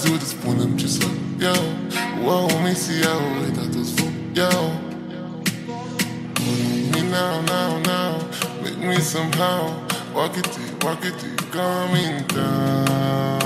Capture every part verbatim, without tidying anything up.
văzut, îți spunem ce să iau. Wow, misi iau, e dat toți foc, iau. Me now, now, now, make me somehow. Walk it, walk it, coming down.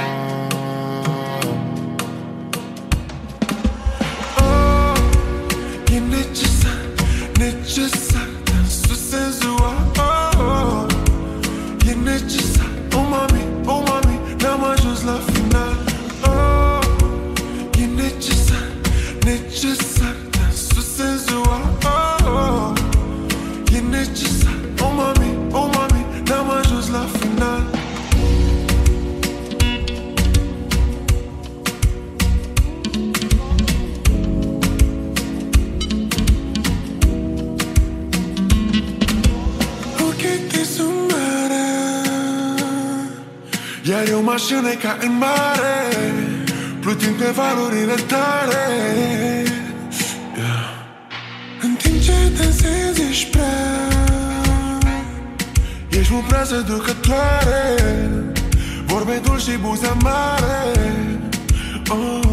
Oh, e necesar, necesar, dansul senzual. Oh, e necesar, oh mami, oh mami, n-am ajuns la final. Oh, e necesar, necesar, dansul senzual. Oh, e necesar, oh mami, oh mami, n-am ajuns la final. Iar eu mașină ca în mare, plutind pe valurile tare, yeah. În timp ce dansezi ești prea, ești mult prea seducătoare, vorbe dulci și buze amare. Oh.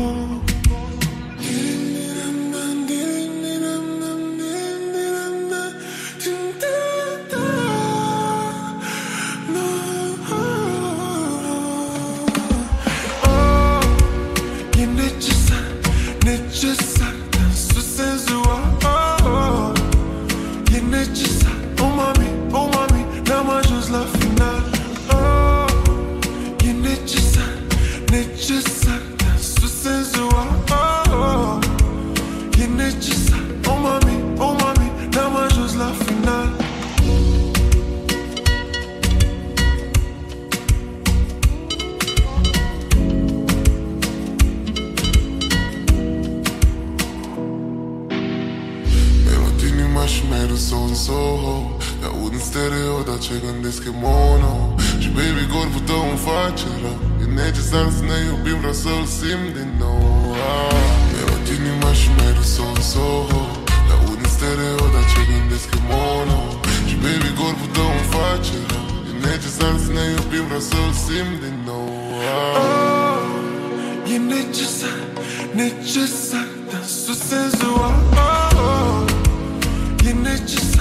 Necesar, dansul senzual. Oh, e necesar, oh mami, oh mami, n-am ajuns la final. Oh, e necesar, necesar, dansul senzual. Oh, e necesar, oh mami, oh mami, n-am ajuns la final. Și mereu sau în Soho, te aud în stereo, dar ce gândesc e mono. Și baby, corpul tău îmi face rău. E necesar să ne iubim, vreau să-l simt din nou. Mi-aud inima și mereu sau în Soho, te aud în stereo, dar ce gândesc e mono. Și baby, corpul tău îmi face rău. E necesar să ne iubim, vreau să-l simt din nou. Oh, e necesar, necesar, dansul senzual. Oh, e necesar.